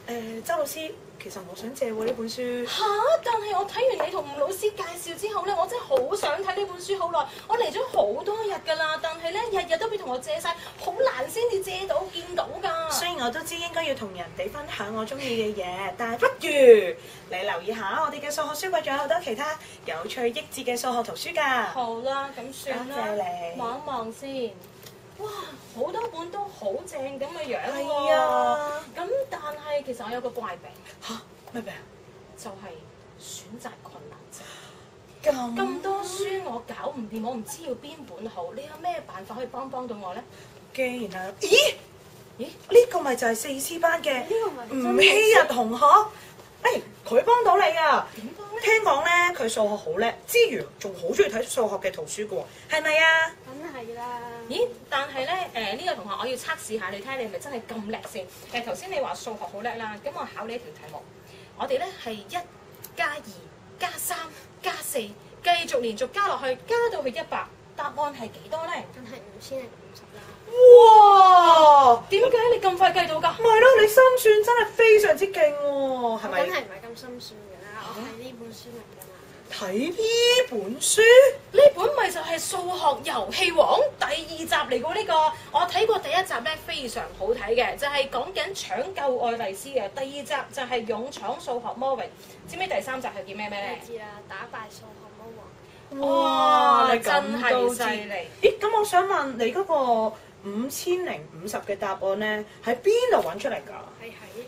周老師，其實我想借喎呢本書。 嚇！但係我睇完你同吳老師介紹之後咧，我真係好想睇呢本書好耐。我嚟咗好多日㗎啦，但係咧日日都俾同學借晒，好難先至借到見到㗎。 雖然我都知應該要同人哋分享我中意嘅嘢，但係不如你留意下我哋嘅數學書櫃，仲有好多其他有趣益智嘅數學圖書㗎。 好啦，咁算啦， 多謝你望一望先。哇，好多本都好正咁嘅樣喎。 係啊。 咁但係其實我有個怪病， 嚇咩病？ 就係選擇困難症。咁多書我搞唔掂，我唔知要邊本好。你有咩辦法可以幫到我咧？ 既然係，咦？呢個咪就係4C班嘅吳希日同學。佢幫到你啊！ 點幫咧？ 聽講咧，佢數學好叻，之餘仲好中意睇數學嘅圖書嘅喎，係咪啊？ 梗係啦。 咦？但係咧，呢個同學我要測試下你睇下你係咪真係咁叻先。頭先你話數學好叻啦，咁我考你一條題目。我哋咧係1加2加3加4，繼續連續加落去，加到去100，答案係幾多咧？ 梗係5050啦。 哇！ 點解你咁快計到㗎？ 咪咯，你心算真係非常之勁喎，係咪？ 梗係唔係咁心算㗎啦，我睇呢本書嚟㗎嘛。 睇呢本書？ 呢本咪就係數學遊戲王第2集嚟㗎呢個，我睇過第1集咧非常好睇嘅，就係講緊搶救愛麗絲嘅。第2集就係勇闖數學魔域，知唔知第3集係叫咩咧？ 我知啦，打敗數學魔王。 哇！ 你真係犀利！ 咦？咁我想問你嗰個5050嘅答案咧，喺邊度揾出嚟㗎？ 係喺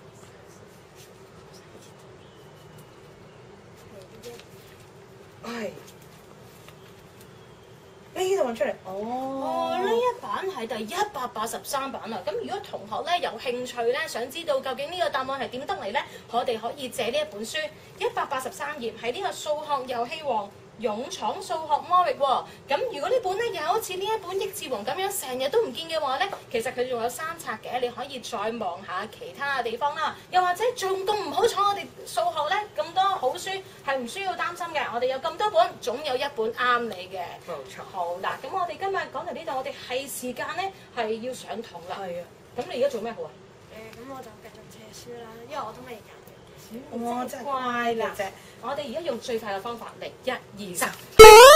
係呢度揾出嚟。 哦，呢一版係第183版啦。咁如果同學咧有興趣咧，想知道究竟呢個答案係點得嚟咧，我哋可以借呢一本書183頁，係呢個數學遊戲王勇闖數學魔域喎。咁如果呢本咧又好似呢一本益智王咁樣成日都唔見嘅話咧，其實佢仲有3冊嘅，你可以再望下其他嘅地方啦。又或者仲咁唔好彩，我哋數學咧咁多好書係唔需要擔心嘅。我哋有咁多本，總有一本啱你嘅。 冇錯。 好啦，咁我哋今日講到呢度，我哋係時間咧係要上堂啦。 係啊。 咁你而家做咩好啊？ 咁我就繼續借書啦，因為我都未揀嘅書。 我真係乖啦啫。 我哋而家用最快嘅方法嚟，1、2、3。